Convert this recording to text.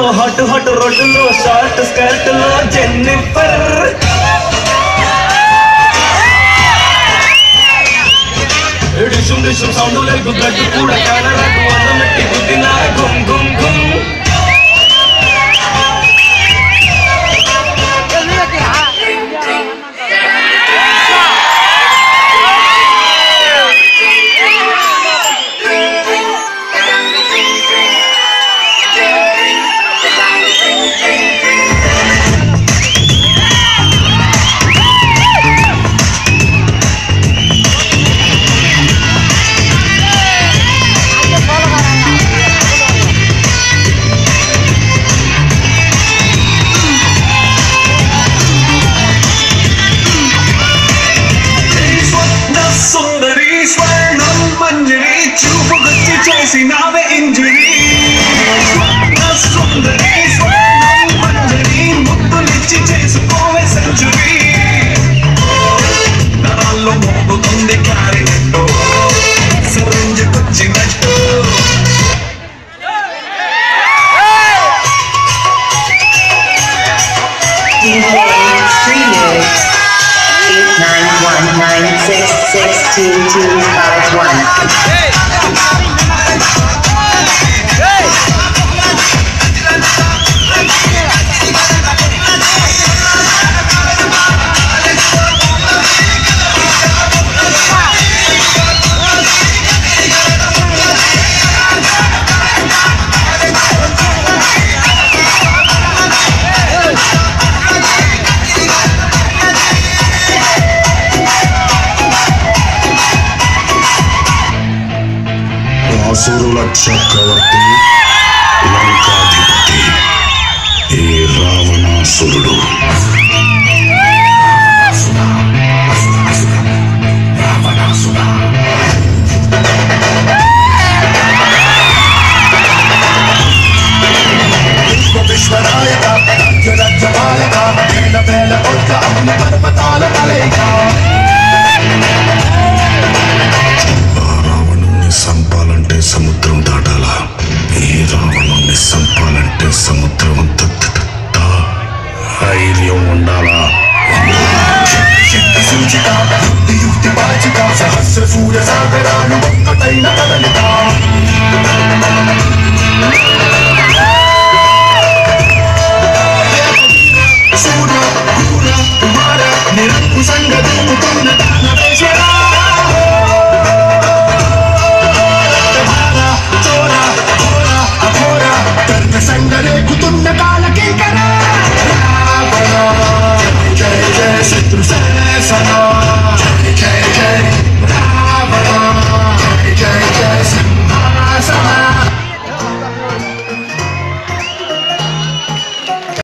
Hot hot రోడ్డులో short skirt లో Jennifer డిషుం డిషుం సౌండ్ లేదు బ్లడ్ కూడా కానరాకు అన్నమెట్టి గుద్దిన గుమ్ గుమ్ గుమ్ నావే ఇంజరీ సుందరి స్వర్ణం మంజరి ముద్దులిచ్చి చేసుకోవే సెంచురీ నరాల్లో మోగుతుంది క్లారినెట్టు సరంజకొచ్చినట్టు DJ Streaming 8919662251. అసురుల చక్రవర్తి లంకాధిపతి ఈ రావణాసురుడు విశ్వనాయక రాజ్యరాజ్యపాలక పేల పేల కొట్ట అగ్ని పర్వతాల కలయిక సంపాలంటే సముద్రం దాటాలా ఈ రావణుణ్ణి సంపాలంటే సముద్రం అంత ధైర్యం ఉండాలా శక్తి సూచిక యుక్తి పాచిక సహస్ర సూర్య సాగర